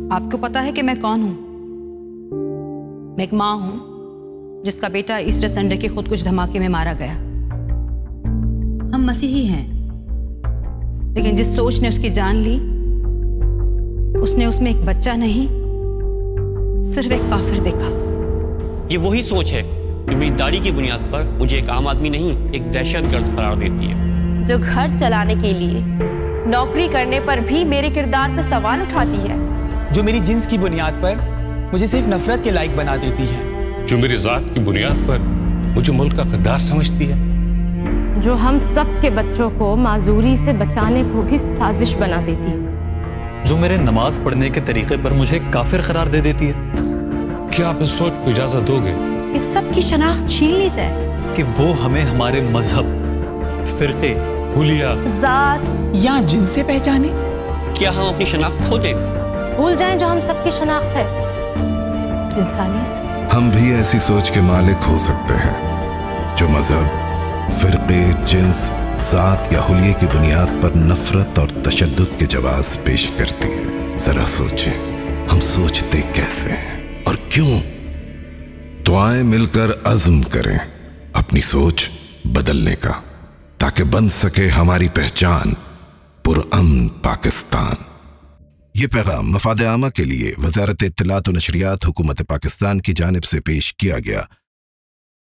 आपको पता है कि मैं कौन हूं? मैं एक मां हूं जिसका बेटा ईस्टर संडे के खुद कुछ धमाके में मारा गया। हम मसीही हैं, लेकिन जिस सोच ने उसकी जान ली, उसने उसमें एक बच्चा नहीं, सिर्फ एक काफिर देखा। ये वही सोच है जो मेरी दाढ़ी की बुनियाद पर मुझे एक आम आदमी नहीं, एक दहशतगर्द करार देती है। जो घर चलाने के लिए नौकरी करने पर भी मेरे किरदार पर सवाल उठाती है। जो मेरी जिन्स की बुनियाद पर मुझे सिर्फ नफरत के लायक बना देती है। जो मेरी जात की बुनियाद पर मुझे मुल्क का गद्दार समझती है। जो हम सब के बच्चों को माजूरी से बचाने को भी साजिश बना देती है। जो मेरे नमाज पढ़ने के तरीके पर मुझे काफिर करार दे देती है। क्या आप इस सोच को इजाजत दोगे इस सब की शनाख्त छीन ली जाए? कि वो हमें हमारे मजहब, फिरके, हुलिया, जात या जिनसे पहचाने? क्या हम अपनी शनाख्त खो दें? भूल जाएं जो हम सबकी शनाख्त है, इंसानियत। हम भी ऐसी सोच के मालिक हो सकते हैं जो मजहब, फिरके, जिन्स, जात या हुलिये की बुनियाद पर नफरत और तशद्दुद के जवाब पेश करती है। जरा सोचें, हम सोचते कैसे हैं और क्यों? तो आए मिलकर अज़्म करें अपनी सोच बदलने का, ताकि बन सके हमारी पहचान पुरअमन पाकिस्तान। ये पैगाम मफाद आमा के लिए वज़ारत इत्तलात व नशरियात हुकूमत पाकिस्तान की जानिब से पेश किया गया।